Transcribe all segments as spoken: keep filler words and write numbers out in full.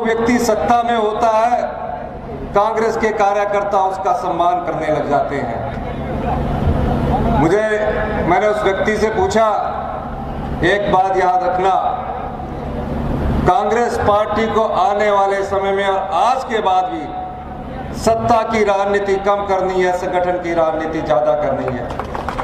व्यक्ति सत्ता में होता है, कांग्रेस के कार्यकर्ता उसका सम्मान करने लग जाते हैं। मुझे मैंने उस व्यक्ति से पूछा, एक बात याद रखना, कांग्रेस पार्टी को आने वाले समय में और आज के बाद भी सत्ता की राजनीति कम करनी है, संगठन की राजनीति ज्यादा करनी है।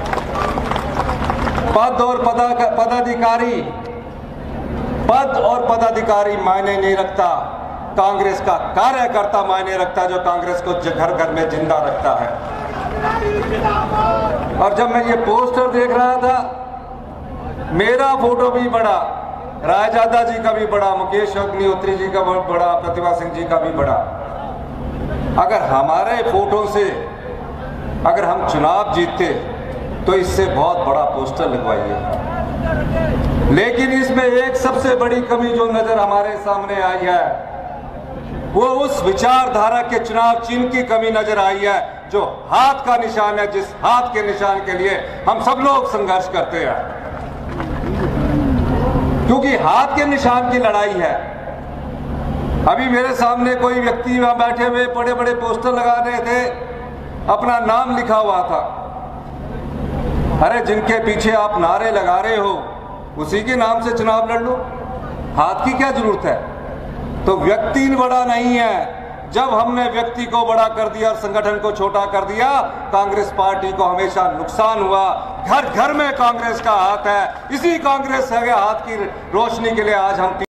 पद और पदाधिकारी पद और पदाधिकारी मायने नहीं रखता, कांग्रेस का कार्यकर्ता मायने रखता है, जो कांग्रेस को घर घर में जिंदा रखता है। और जब मैं ये पोस्टर देख रहा था, मेरा फोटो भी बड़ा, रायजादा जी का भी बड़ा, मुकेश अग्निहोत्री जी का भी बड़ा, प्रतिभा सिंह जी का भी बड़ा। अगर हमारे फोटो से अगर हम चुनाव जीतते तो इससे बहुत बड़ा पोस्टर लगवाइए। लेकिन इसमें एक सबसे बड़ी कमी जो नजर हमारे सामने आई है, वो उस विचारधारा के चुनाव चिन्ह की कमी नजर आई है, जो हाथ का निशान है, जिस हाथ के निशान के लिए हम सब लोग संघर्ष करते हैं। क्योंकि हाथ के निशान की लड़ाई है। अभी मेरे सामने कोई व्यक्ति वहां बैठे हुए बड़े बड़े पोस्टर लगा रहे थे, अपना नाम लिखा हुआ था। अरे जिनके पीछे आप नारे लगा रहे हो, उसी के नाम से चुनाव लड़ लो, हाथ की क्या जरूरत है? तो व्यक्ति बड़ा नहीं है। जब हमने व्यक्ति को बड़ा कर दिया और संगठन को छोटा कर दिया, कांग्रेस पार्टी को हमेशा नुकसान हुआ। घर घर में कांग्रेस का हाथ है। इसी कांग्रेस के हाथ की रोशनी के लिए आज हम